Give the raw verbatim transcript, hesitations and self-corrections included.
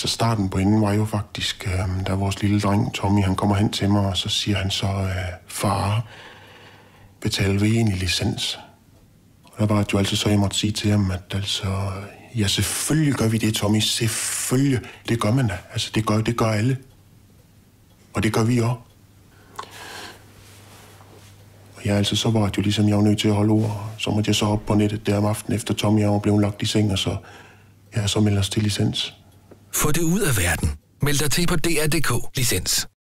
Altså starten på enden var jo faktisk, øh, da vores lille dreng Tommy, han kommer hen til mig, og så siger han så, øh, far, betaler vi egentlig licens? Og der var det jo altid så, jeg måtte sige til ham, at altså, ja, selvfølgelig gør vi det, Tommy, selvfølgelig. Det gør man da, altså det gør, det gør alle. Og det gør vi også. Og ja, altså så var det jo ligesom, jeg var nødt til at holde ord, så måtte jeg så op på nettet der om aftenen, efter Tommy og jeg var blevet lagt i seng, og så, ja, så meldte os til licens. Få det ud af verden. Meld dig til på D R punktum D K licens.